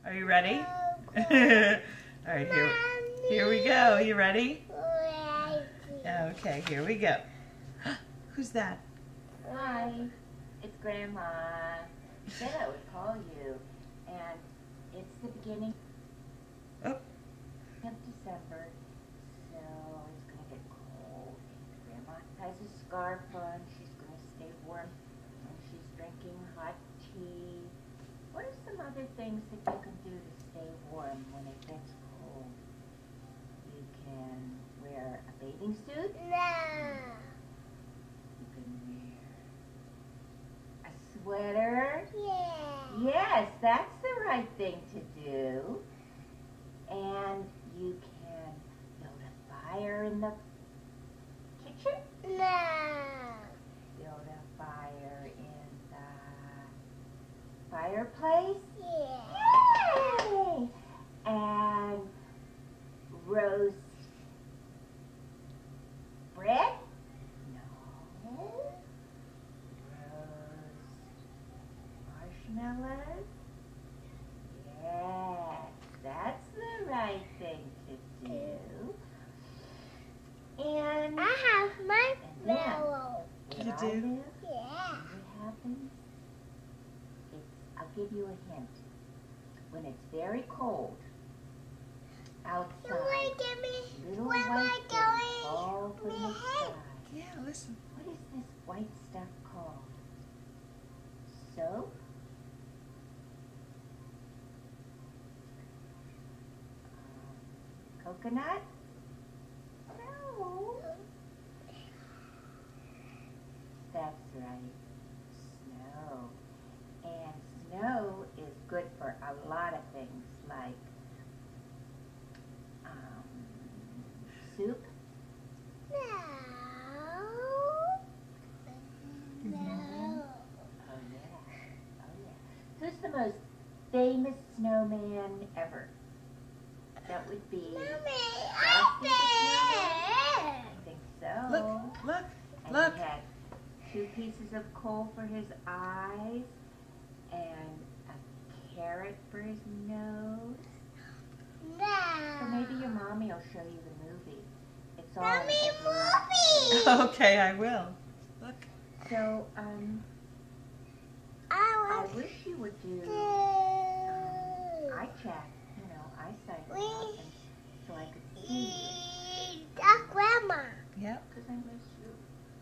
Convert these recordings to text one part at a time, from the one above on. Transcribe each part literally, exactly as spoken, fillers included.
Are you ready? All right, here, here we go. You ready? Okay, here we go. Who's that? Hi, it's Grandma. I said I would call you, and it's the beginning Oh. of December, so it's going to get cold. Grandma has a scarf on. She's going to stay warm, and she's drinking hot tea. What are some other things that you can do to stay warm when it gets cold? You can wear a bathing suit. No. You can wear a sweater. Yeah. Yes, that's the right thing to do. And you can build a fire in the kitchen. No. Build a fire in the fireplace. Yeah. Yay! And roast bread? No. Roast marshmallows? Yes, that's the right thing to do. And I have my And then- mellow. what You I do? do, Yeah. what happens? It's, I'll give you a hint. When it's very cold outside, You want to give me little what am white I things fall going from the to sky. head? Yeah, listen. What is this white stuff called? Soap? Um, coconut? No. That's right. Snow. And snow is good for a lot of things like um, soup. No. No. Oh yeah, oh yeah. Who's the most famous snowman ever? That would be Mommy, Frosty the Snowman. I I think so. Look, look, And look. he had two pieces of coal for his eyes and a carrot for his nose. No. So maybe your mommy will show you the movie. It's all Mommy, every- movie. Okay, I will. Look. So um, I I want wish you would do to. eye check, you know, eyesight We- often, so I could see you. Eat the grandma. Yep. Because I miss you.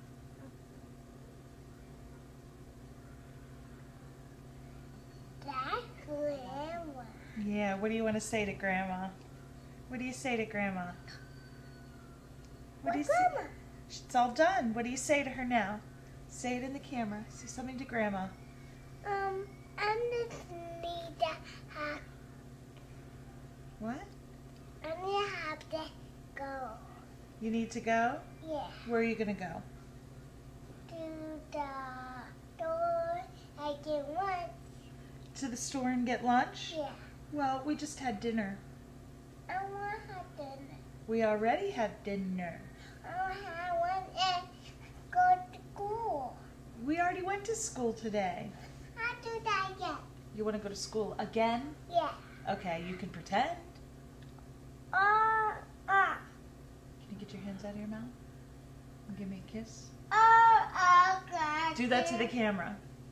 That grandma. Yeah, what do you want to say to Grandma? What do you say to Grandma? What do you say? grandma? It's all done. What do you say to her now? Say it in the camera. Say something to Grandma. Um, I just need to have. What? I need to have to go. You need to go? Yeah. Where are you going to go? To the door. I get lunch. To the store and get lunch? Yeah. Well, we just had dinner. I want to have dinner. We already had dinner. I want to have one and go to school. We already went to school today. I do that again. You want to go to school again? Yeah. Okay, you can pretend. Oh, uh, Can you get your hands out of your mouth? And give me a kiss? oh, oh, God. Do that to the camera.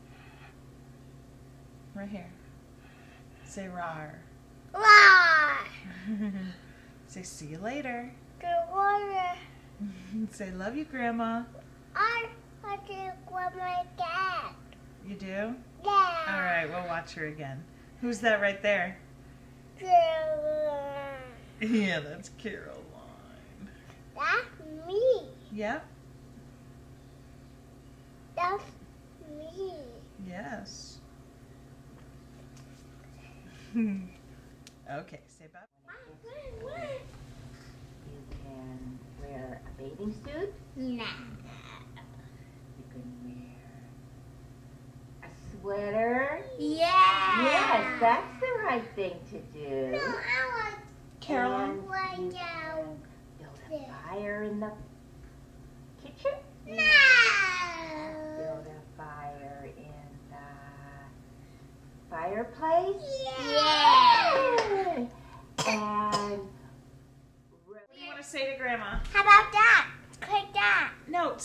Right here. Say rawr. Why? Say see you later. The water. Say love you, Grandma. I want to grab my dad. You do? Yeah. All right, we'll watch her again. Who's that right there? Yeah, that's Caroline. That's me. Yep. That's me. Yes. Okay, say bye. You can wear a bathing suit. Nah. You can wear a sweater. Yeah. Yes, that's the right thing to do. No, I want Caroline. And Like you down can build there. a fire in the kitchen. no. Build a fire in the fireplace. Yeah.